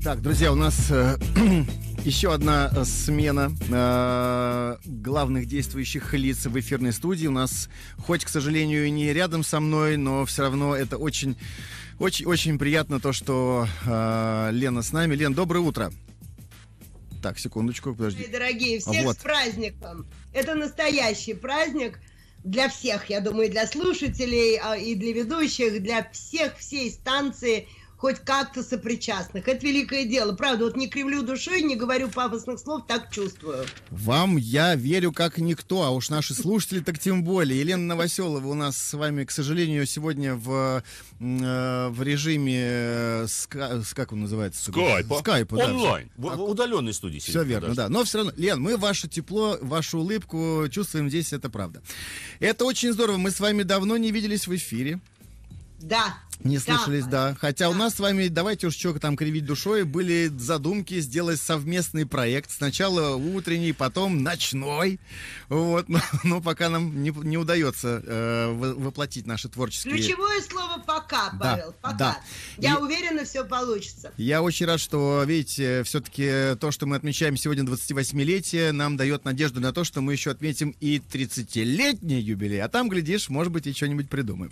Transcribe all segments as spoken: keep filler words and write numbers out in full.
Так, друзья, у нас э, еще одна смена э, главных действующих лиц в эфирной студии. У нас, хоть, к сожалению, и не рядом со мной, но все равно это очень, очень, очень приятно, то, что э, Лена с нами. Лен, доброе утро. Так, секундочку, подожди. Мои дорогие, всех вот. С праздником. Это настоящий праздник для всех, я думаю, для слушателей и для ведущих, для всех, всей станции, хоть как-то сопричастных. Это великое дело. Правда, вот не кривлю душой, не говорю пафосных слов, так чувствую. Вам я верю как никто, а уж наши слушатели так тем более. Елена Новоселова у нас с вами, к сожалению, сегодня в, э, в режиме, ска, как он называется? Скайпа. Скайпа, да. Онлайн. В, в удаленной студии. Все верно, да. Но все равно, Лен, мы ваше тепло, вашу улыбку чувствуем здесь, это правда. Это очень здорово. Мы с вами давно не виделись в эфире. Да. Не слышались, да. да. Хотя да. у нас с вами, давайте уж что там кривить душой, были задумки сделать совместный проект. Сначала утренний, потом ночной. Вот. Но, но пока нам не, не удается э, воплотить наши творческие... Ключевое слово «пока», Павел. Да, пока. Да. Я И... уверена, все получится. Я очень рад, что, видите, все-таки то, что мы отмечаем сегодня двадцативосьмилетие, нам дает надежду на то, что мы еще отметим и тридцатилетний юбилей. А там, глядишь, может быть, и что-нибудь придумаем.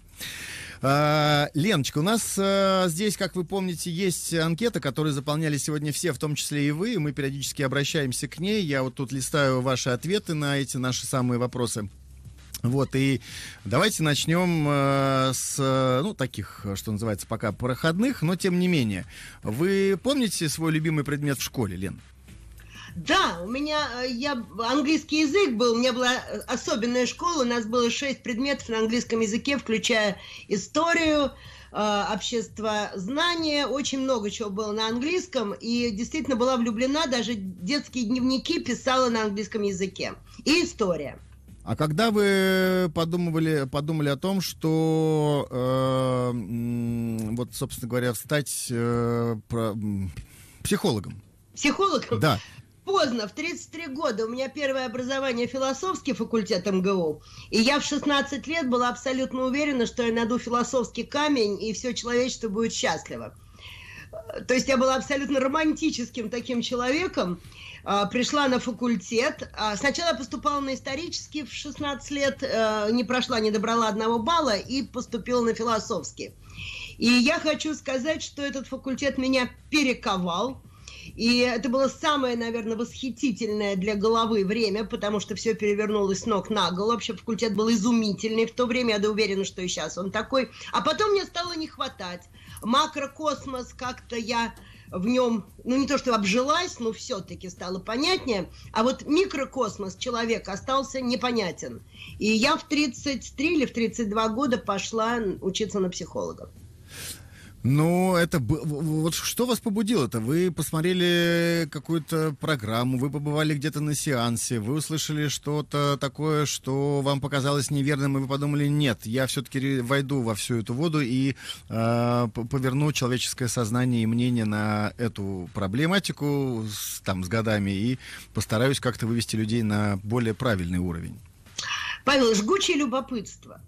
А, Леночка, у нас а, здесь, как вы помните, есть анкета, которую заполняли сегодня все, в том числе и вы. Мы периодически обращаемся к ней. Я вот тут листаю ваши ответы на эти наши самые вопросы. Вот, и давайте начнем э, с, ну, таких, что называется, пока проходных, но тем не менее. Вы помните свой любимый предмет в школе, Лен? Да, у меня я, английский язык был, у меня была особенная школа, у нас было шесть предметов на английском языке, включая историю, э, общество знания, очень много чего было на английском, и действительно была влюблена, даже детские дневники писала на английском языке. И история. А когда вы подумывали, подумали о том, что, э, вот, собственно говоря, стать э, про, психологом? Психологом? Да. Поздно, в тридцать три года. У меня первое образование философский факультет эм гэ у. И я в шестнадцать лет была абсолютно уверена, что я найду философский камень, и все человечество будет счастливо. То есть я была абсолютно романтическим таким человеком. Пришла на факультет. Сначала я поступала на исторический в шестнадцать лет, не прошла, не добрала одного балла и поступила на философский. И я хочу сказать, что этот факультет меня перековал. И это было самое, наверное, восхитительное для головы время, потому что все перевернулось с ног на голову. Вообще факультет был изумительный в то время, я да уверена, что и сейчас он такой. А потом мне стало не хватать. Макрокосмос, как-то я в нем, ну не то что обжилась, но все-таки стало понятнее. А вот микрокосмос человека остался непонятен. И я в тридцать три или в тридцать два года пошла учиться на психолога. Ну, это вот что вас побудило-то? Вы посмотрели какую-то программу, вы побывали где-то на сеансе, вы услышали что-то такое, что вам показалось неверным, и вы подумали, нет, я все-таки войду во всю эту воду и э, поверну человеческое сознание и мнение на эту проблематику с, там, с годами и постараюсь как-то вывести людей на более правильный уровень. Павел, жгучее любопытство.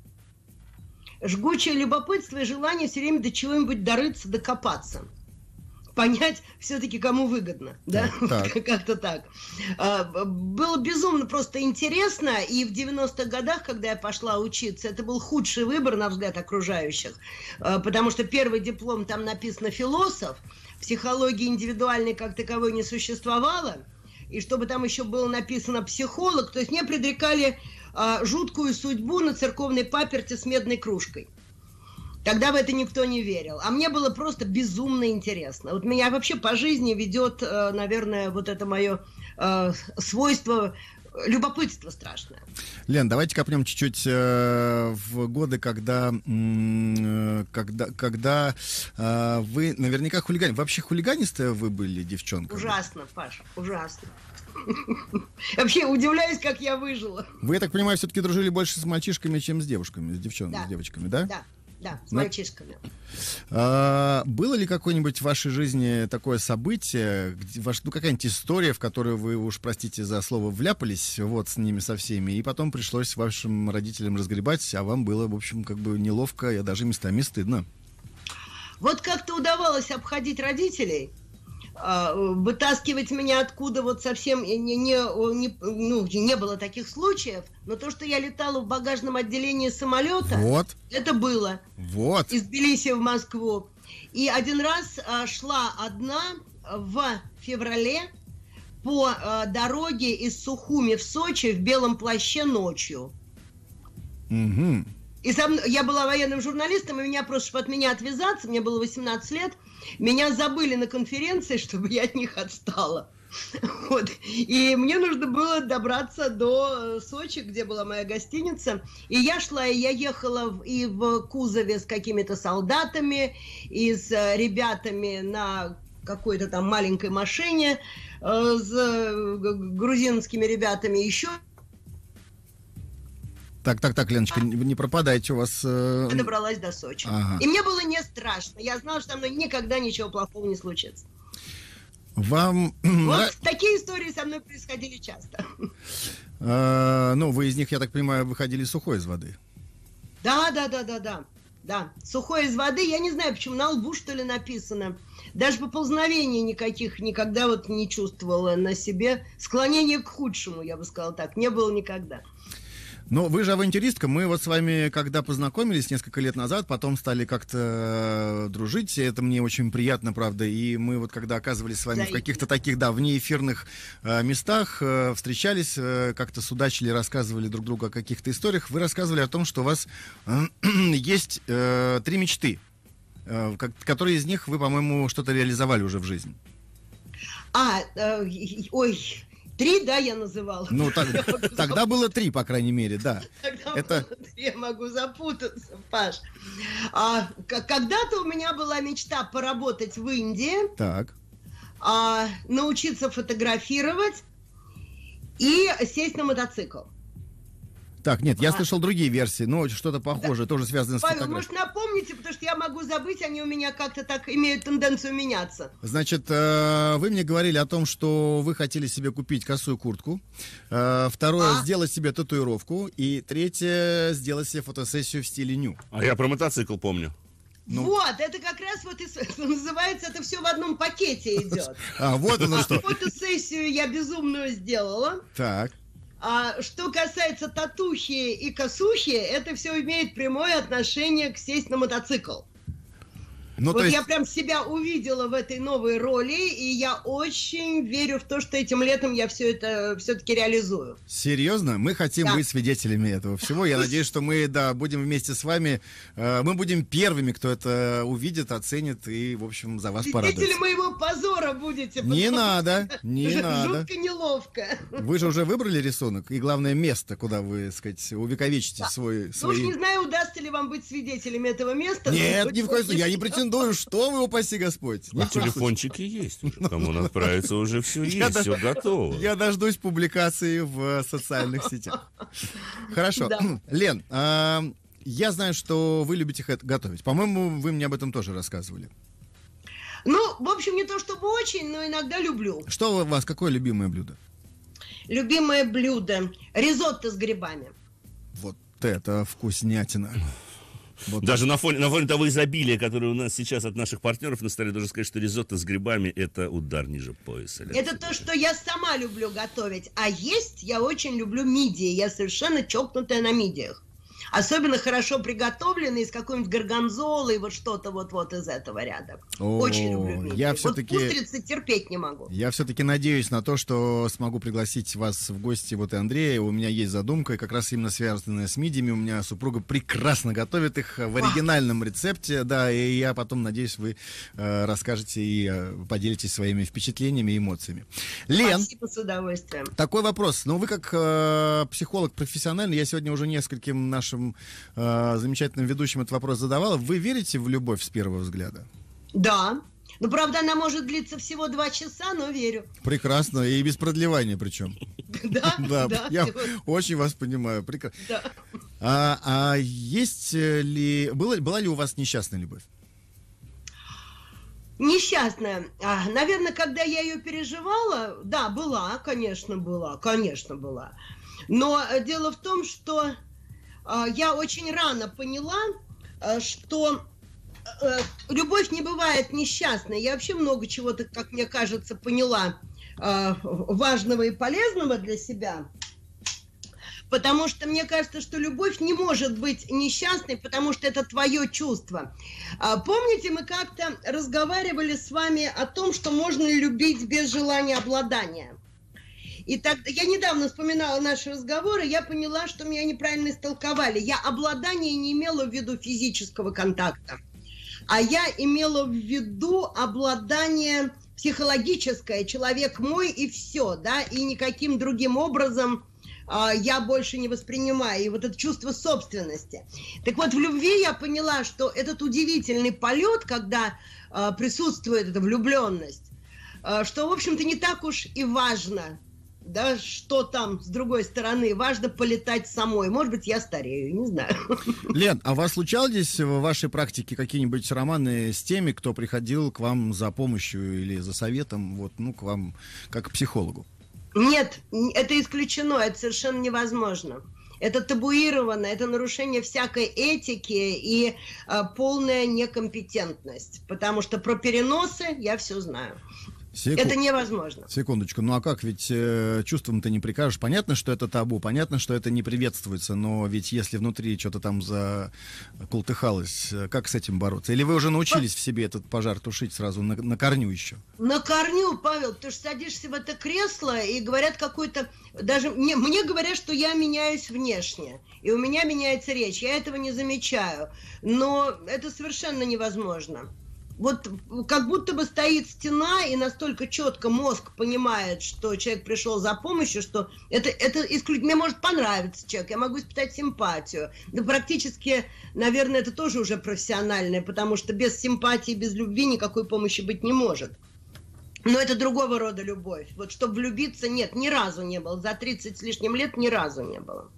Жгучее любопытство и желание все время до чего-нибудь дорыться, докопаться. Понять все-таки, кому выгодно. Да? Так. Как-то так. Было безумно просто интересно. И в девяностых годах, когда я пошла учиться, это был худший выбор, на взгляд окружающих. Потому что первый диплом там написано «философ». Психологии индивидуальной как таковой не существовало. И чтобы там еще было написано «психолог», то есть мне предрекали а, жуткую судьбу на церковной паперти с медной кружкой. Тогда в это никто не верил. А мне было просто безумно интересно. Вот меня вообще по жизни ведет, а, наверное, вот это мое а, свойство, любопытство страшное. Лен, давайте копнем чуть-чуть э, в годы, когда, э, когда, когда э, вы наверняка хулигане. Вообще хулиганистая вы были, девчонка? Ужасно, Паша, ужасно. Вообще удивляюсь, как я выжила. Вы, я так понимаю, все-таки дружили больше с мальчишками, чем с девушками, с девчонками, да. с девочками, да? Да. Да, с Но... мальчишками. А, было ли какое-нибудь в вашей жизни такое событие, где, ваш, ну, какая-нибудь история, в которую вы, уж простите за слово, вляпались вот с ними со всеми, и потом пришлось вашим родителям разгребать, а вам было, в общем, как бы неловко, и даже местами стыдно? Вот как-то удавалось обходить родителей, вытаскивать меня откуда вот совсем не, не, не, ну, не было таких случаев, но то, что я летала в багажном отделении самолета, вот. это было. Вот. Из Тбилиси в Москву. И один раз а, шла одна в феврале по а, дороге из Сухуми в Сочи в белом плаще ночью. Угу. И сам, я была военным журналистом, и меня просто, чтобы от меня отвязаться, мне было восемнадцать лет, меня забыли на конференции, чтобы я от них отстала. Вот. И мне нужно было добраться до Сочи, где была моя гостиница. И я шла, и я ехала в, и в кузове с какими-то солдатами, и с ребятами на какой-то там маленькой машине, э, с грузинскими ребятами еще. Так, так, так, Леночка, не, не пропадайте, у вас... Э... Я добралась до Сочи. Ага. И мне было не страшно. Я знала, что со мной никогда ничего плохого не случится. Вам... Вот такие истории со мной происходили часто. А, ну, вы из них, я так понимаю, выходили сухой из воды. Да, да, да, да, да. Да, сухой из воды. Я не знаю, почему на лбу, что ли, написано. Даже поползновений никаких никогда вот не чувствовала на себе. Склонение к худшему, я бы сказала так, не было никогда. Но вы же авантюристка, мы вот с вами, когда познакомились несколько лет назад, потом стали как-то дружить, это мне очень приятно, правда, и мы вот когда оказывались с вами в каких-то таких, да, внеэфирных э, местах, э, встречались, э, как-то судачили, рассказывали друг другу о каких-то историях, вы рассказывали о том, что у вас э, есть э, три мечты, э, как, которые из них вы, по-моему, что-то реализовали уже в жизни. А, э, ой... Три, да, я называла. Ну, так, тогда было три, по крайней мере, да. Тогда это... было три, я могу запутаться, Паш. А, когда-то у меня была мечта поработать в Индии, так. а, научиться фотографировать и сесть на мотоцикл. Так, нет, я а... слышал другие версии, но что-то похожее, да. тоже связанное с Павел, фотографией. может, напомните, потому что я могу забыть, они у меня как-то так имеют тенденцию меняться. Значит, вы мне говорили о том, что вы хотели себе купить косую куртку. Второе, а? сделать себе татуировку. И третье, сделать себе фотосессию в стиле ню. А я про мотоцикл помню. Ну... Вот, это как раз вот и называется, это все в одном пакете идет. А, вот оно что. Фотосессию я безумную сделала. Так. А что касается татухи и косухи, это все имеет прямое отношение к сесть на мотоцикл. Ну, вот есть... я прям себя увидела в этой новой роли, и я очень верю в то, что этим летом я все это все-таки реализую. Серьезно? Мы хотим да. быть свидетелями этого всего. Я надеюсь, что мы, да, будем вместе с вами. Э, мы будем первыми, кто это увидит, оценит и, в общем, за вас порадуется. Свидетели моего позора будете. Не надо, не надо. Жутко неловко. Вы же уже выбрали рисунок и, главное, место, куда вы, так сказать, увековечите да. свой... Ну, уж не знаю, удастся ли вам быть свидетелями этого места. Нет, ни в коем случае. Я не претендую. Что вы, упаси Господь? А телефончики есть. Кому отправиться уже все есть, все готово. Я дождусь публикации в социальных сетях. Хорошо. Лен, я знаю, что вы любите готовить. По-моему, вы мне об этом тоже рассказывали. Ну, в общем, не то чтобы очень, но иногда люблю. Что у вас, какое любимое блюдо? Любимое блюдо. Ризотто с грибами. Вот это вкуснятина. Вот. Даже на фоне, на фоне того изобилия, которое у нас сейчас от наших партнеров на столе, должен сказать, что ризотто с грибами — это удар ниже пояса. Это то, что я сама люблю готовить. А есть я очень люблю мидии. Я совершенно чокнутая на мидиях. Особенно хорошо приготовленные из какой-нибудь горгонзолы и вот что-то вот-вот из этого ряда. О, очень люблю мидии. Я вот все-таки, устрицы терпеть не могу. Я все-таки надеюсь на то, что смогу пригласить вас в гости, вот и Андрея. У меня есть задумка, и как раз именно связанная с мидиями. У меня супруга прекрасно готовит их в оригинальном рецепте. Да, и я потом, надеюсь, вы э, расскажете и э, поделитесь своими впечатлениями и эмоциями. Лен, спасибо, с удовольствием. Такой вопрос. Ну, вы как э, психолог профессиональный, я сегодня уже нескольким нашим э, замечательным ведущим этот вопрос задавала. Вы верите в любовь с первого взгляда? Да. Ну, правда, она может длиться всего два часа, но верю. Прекрасно. И без продлевания причем. Да, да. Я очень вас понимаю. Прекрасно. А есть ли... Была ли у вас несчастная любовь? Несчастная. А, наверное, когда я ее переживала, да, была, конечно, была, конечно, была. Но дело в том, что а, я очень рано поняла, а, что э, любовь не бывает несчастной. Я вообще много чего-то, как мне кажется, поняла э, важного и полезного для себя. Потому что мне кажется, что любовь не может быть несчастной, потому что это твое чувство. Помните, мы как-то разговаривали с вами о том, что можно любить без желания обладания. И тогда я недавно вспоминала наши разговоры, я поняла, что меня неправильно истолковали. Я обладание не имела в виду физического контакта, а я имела в виду обладание психологическое, человек мой и все, да, и никаким другим образом я больше не воспринимаю, и вот это чувство собственности. Так вот, в любви я поняла, что этот удивительный полет, когда э, присутствует эта влюбленность, э, что, в общем-то, не так уж и важно, да, что там с другой стороны, важно полетать самой. Может быть, я старею, не знаю. Лен, а у вас случались в вашей практике какие-нибудь романы с теми, кто приходил к вам за помощью или за советом, вот, ну, к вам как к психологу? Нет, это исключено, это совершенно невозможно. Это табуировано, это нарушение всякой этики и э, полная некомпетентность. Потому что про переносы я все знаю. Секу... Это невозможно. Секундочку, ну а как, ведь э, чувствам-то не прикажешь. Понятно, что это табу, понятно, что это не приветствуется, но ведь если внутри что-то там закултыхалось, как с этим бороться? Или вы уже научились в себе этот пожар тушить сразу на, на корню еще? На корню, Павел, ты же садишься в это кресло и говорят какой-то... Даже мне, мне говорят, что я меняюсь внешне, и у меня меняется речь. Я этого не замечаю, но это совершенно невозможно. Вот как будто бы стоит стена, и настолько четко мозг понимает, что человек пришел за помощью, что это, это исключительно... Мне может понравиться человек, я могу испытать симпатию. Да практически, наверное, это тоже уже профессиональное, потому что без симпатии, без любви никакой помощи быть не может. Но это другого рода любовь. Вот чтобы влюбиться, нет, ни разу не было. За тридцать с лишним лет ни разу не было.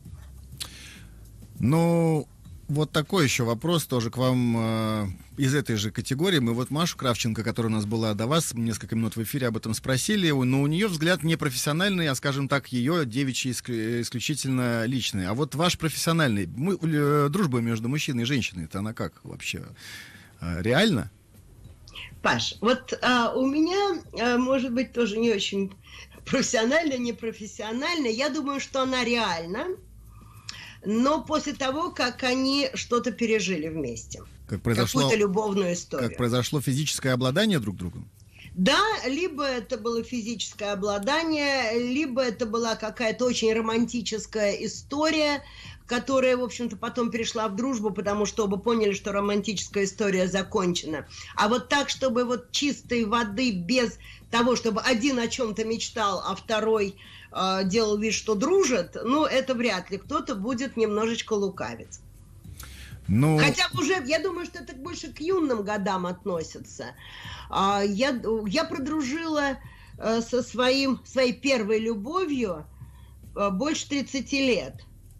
Ну... Вот такой еще вопрос тоже к вам э, из этой же категории. Мы вот Машу Кравченко, которая у нас была до вас, несколько минут в эфире об этом спросили, но у нее взгляд не профессиональный, а, скажем так, ее девичий исключительно личный. А вот ваш профессиональный, мы, э, дружба между мужчиной и женщиной, это она как вообще? Э, реально? Паш, вот а, у меня, а, может быть, тоже не очень профессионально, не профессионально. Я думаю, что она реальна. Но после того, как они что-то пережили вместе. Как произошло, какую-то любовную историю. Как произошло физическое обладание друг другом? Да, либо это было физическое обладание, либо это была какая-то очень романтическая история, которая, в общем-то, потом перешла в дружбу, потому что оба поняли, что романтическая история закончена. А вот так, чтобы вот чистой воды, без того, чтобы один о чем-то мечтал, а второй э, делал вид, что дружит, ну, это вряд ли. Кто-то будет немножечко лукавить. Ну... Хотя уже, я думаю, что это больше к юным годам относится. А, я, я продружила а, со своим, своей первой любовью а, больше тридцати лет.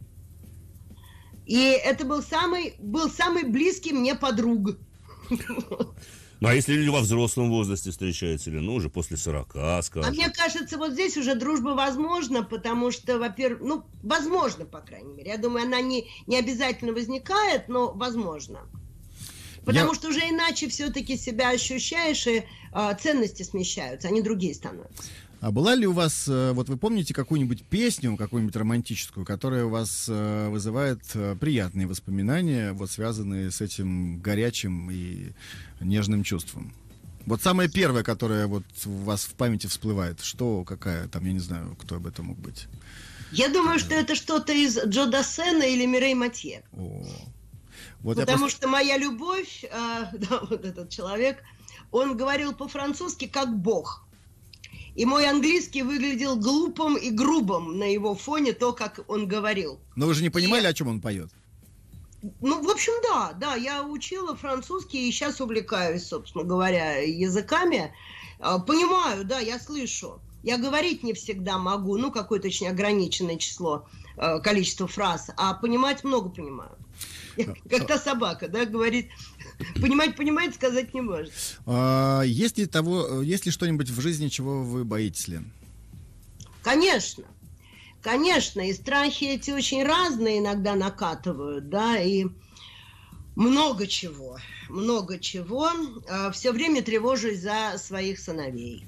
И это был самый, был самый близкий мне подруг. Ну, а если люди во взрослом возрасте встречаются, или, ну, уже после сорока, скажем? А мне кажется, вот здесь уже дружба возможна, потому что, во-первых, ну, возможно, по крайней мере. Я думаю, она не, не обязательно возникает, но возможно. Потому Я... что уже иначе все-таки себя ощущаешь, и э, ценности смещаются, они другие становятся. А была ли у вас, вот вы помните какую-нибудь песню, какую-нибудь романтическую, которая у вас вызывает приятные воспоминания, вот связанные с этим горячим и нежным чувством? Вот самая первая, которая вот у вас в памяти всплывает, что, какая, там, я не знаю, кто об этом мог быть? Я думаю, что это что-то из Джо Дассена или Мирей Матье. О. Вот Потому просто... что моя любовь, э, да, вот этот человек, он говорил по-французски как бог. И мой английский выглядел глупым и грубым на его фоне, то, как он говорил. Но вы же не понимали, и... о чем он поет? Ну, в общем, да, да, я учила французский и сейчас увлекаюсь, собственно говоря, языками. Понимаю, да, я слышу. Я говорить не всегда могу, ну, какое-то очень ограниченное число, количество фраз, а понимать много понимаю. Как та собака, да, говорит... Понимать, понимает, сказать не может. А, есть ли того, есть ли что-нибудь в жизни, чего вы боитесь, Лен? Конечно. Конечно. И страхи эти очень разные иногда накатывают, да, и Много чего, много чего. Все время тревожусь за своих сыновей.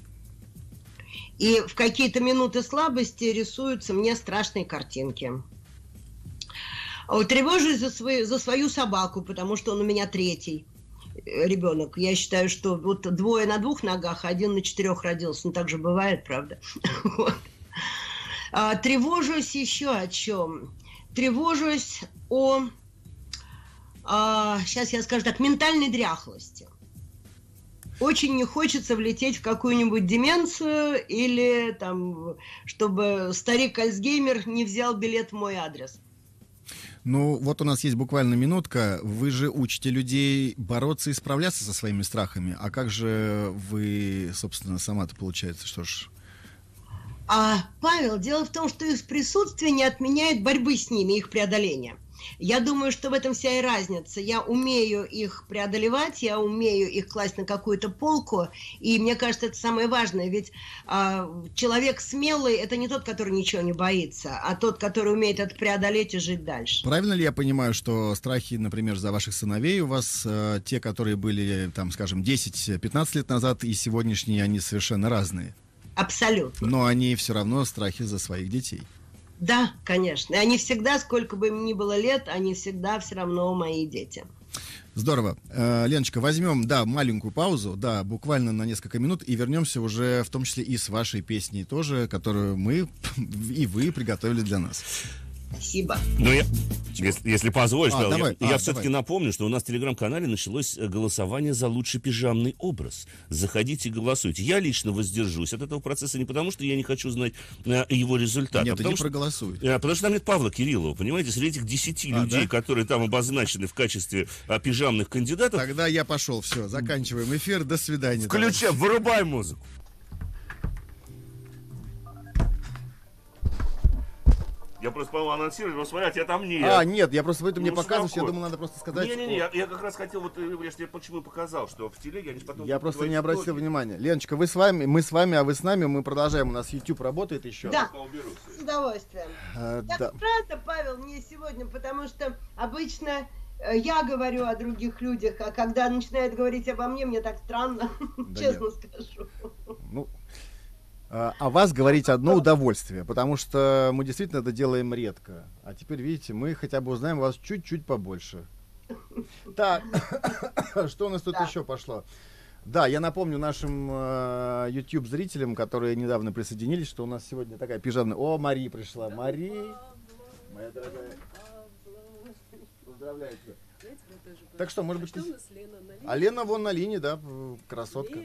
И в какие-то минуты слабости рисуются мне страшные картинки. Тревожусь за свою, за свою собаку, потому что он у меня третий ребенок. Я считаю, что вот двое на двух ногах, один на четырех родился. Ну, так же бывает, правда. Вот. А, тревожусь еще о чем? Тревожусь о, а, сейчас я скажу так, ментальной дряхлости. Очень не хочется влететь в какую-нибудь деменцию или там, чтобы старик Альцгеймер не взял билет в мой адрес. Ну, вот у нас есть буквально минутка. Вы же учите людей бороться и справляться со своими страхами. А как же вы, собственно, сама-то получается, что ж... А, Павел, дело в том, что их присутствие не отменяет борьбы с ними, их преодоления. Я думаю, что в этом вся и разница. Я умею их преодолевать, я умею их класть на какую-то полку, и мне кажется, это самое важное, ведь а, человек смелый – это не тот, который ничего не боится, а тот, который умеет это преодолеть и жить дальше. Правильно ли я понимаю, что страхи, например, за ваших сыновей у вас, э, те, которые были, там, скажем, десять-пятнадцать лет назад, и сегодняшние, они совершенно разные? Абсолютно. Но они все равно страхи за своих детей. Да, конечно. И они всегда, сколько бы им ни было лет, они всегда все равно мои дети. Здорово. Э, Леночка, возьмем, да, маленькую паузу, да, буквально на несколько минут, и вернемся уже в том числе и с вашей песней тоже, которую мы и вы приготовили для нас. Спасибо. Ну, я, если, если позволишь, а, Павел, давай, я, а, я все-таки давай. напомню, что у нас в телеграм-канале началось голосование за лучший пижамный образ. Заходите и голосуйте. Я лично воздержусь от этого процесса не потому, что я не хочу знать э, его результат. Нет, а потому, не что, проголосуют. э, потому что там нет Павла Кириллова, понимаете? Среди этих десяти а, людей, да? которые там обозначены в качестве э, пижамных кандидатов... Тогда я пошел, все, заканчиваем эфир, до свидания. Включай, вырубай музыку. Я просто, по-моему, анонсировал, но смотрят, я там нет. А, нет, я просто, поэтому ну, мне показываешь, я думал, надо просто сказать... Не-не-не, я, я как раз хотел, вот, я тебе почему показал, что в телеге они потом... Я просто не обратил внимания. Леночка, вы с вами, мы с вами, а вы с нами, мы продолжаем, у нас YouTube работает еще. Да, с удовольствием. А, так да. рада, Павел, мне сегодня, потому что обычно я говорю о других людях, а когда начинают говорить обо мне, мне так странно, да честно нет. скажу. Ну... О вас говорить одно удовольствие, потому что мы действительно это делаем редко. А теперь, видите, мы хотя бы узнаем вас чуть-чуть побольше. Так, что у нас тут да. еще пошло? Да, я напомню нашим э, YouTube-зрителям, которые недавно присоединились, что у нас сегодня такая пижамная... О, Мари пришла. Мари, моя дорогая. Поздравляю тебя. Так что, может быть... А Лена вон на линии, да, красотка.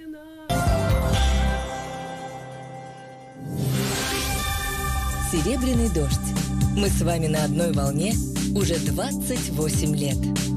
Серебряный дождь. Мы с вами на одной волне уже двадцать восемь лет.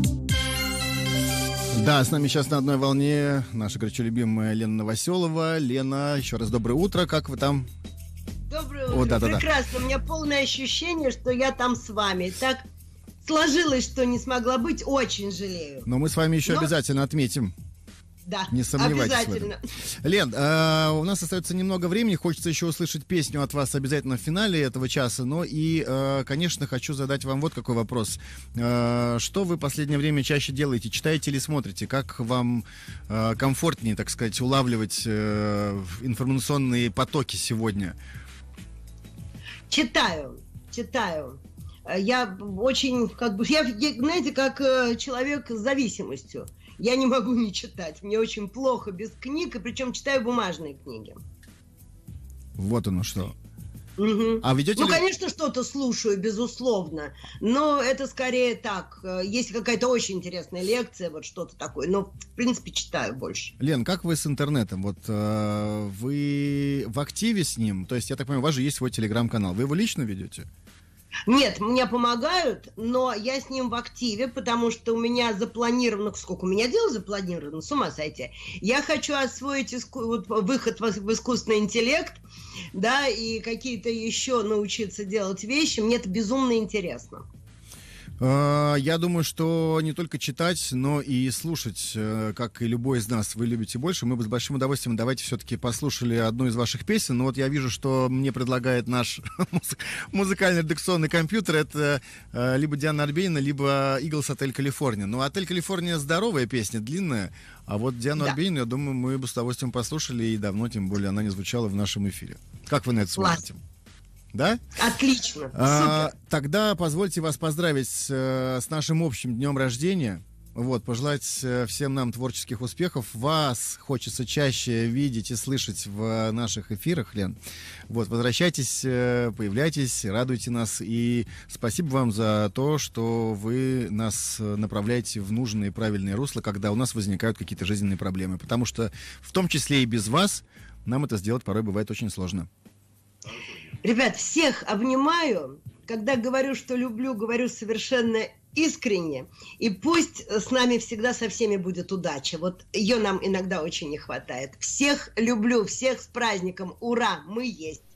Да, с нами сейчас на одной волне наша горячо любимая Лена Новоселова. Лена, еще раз доброе утро. Как вы там? Доброе утро. О, да, прекрасно. Да, да. У меня полное ощущение, что я там с вами. Так сложилось, что не смогла быть. Очень жалею. Но мы с вами еще Но... обязательно отметим. Да, не сомневайтесь обязательно. В этом. Лен, э, у нас остается немного времени, хочется еще услышать песню от вас обязательно в финале этого часа, но и, э, конечно, хочу задать вам вот какой вопрос. Э, что вы в последнее время чаще делаете? Читаете или смотрите? Как вам э, комфортнее, так сказать, улавливать э, информационные потоки сегодня? Читаю, читаю. Я очень, как бы, я, знаете, как человек с зависимостью. Я не могу не читать. Мне очень плохо без книг, и причем читаю бумажные книги. Вот оно что. Угу. А ведете ну, ли... конечно, что-то слушаю, безусловно. Но это скорее так. Есть какая-то очень интересная лекция, вот что-то такое. Но, в принципе, читаю больше. Лен, как вы с интернетом? Вот э, вы в активе с ним? То есть, я так понимаю, у вас же есть свой телеграм-канал. Вы его лично ведете? Нет, мне помогают, но я с ним в активе, потому что у меня запланировано, сколько у меня дел запланировано, с ума сойти. Я хочу освоить иску, вот, выход в, в искусственный интеллект, да, и какие-то еще научиться делать вещи. Мне это безумно интересно. Я думаю, что не только читать, но и слушать, как и любой из нас, вы любите больше. Мы бы с большим удовольствием давайте все-таки послушали одну из ваших песен. Но вот я вижу, что мне предлагает наш музыкальный редакционный компьютер. Это либо Диана Арбенина, либо Иглс «Отель Калифорния». Но «Отель Калифорния» здоровая песня, длинная. А вот Диану да. Арбенину, я думаю, мы бы с удовольствием послушали. И давно, тем более, она не звучала в нашем эфире. Как вы на это смотрите? Да? Отлично. А, Супер. тогда позвольте вас поздравить с, с нашим общим днем рождения. Вот, пожелать всем нам творческих успехов. Вас хочется чаще видеть и слышать в наших эфирах, Лен. Вот, возвращайтесь, появляйтесь, радуйте нас. И спасибо вам за то, что вы нас направляете в нужное и правильное русло, когда у нас возникают какие-то жизненные проблемы. Потому что в том числе и без вас нам это сделать порой бывает очень сложно. Ребят, всех обнимаю. Когда говорю, что люблю, говорю совершенно искренне. И пусть с нами всегда со всеми будет удача. Вот ее нам иногда очень не хватает. Всех люблю, всех с праздником. Ура, мы есть.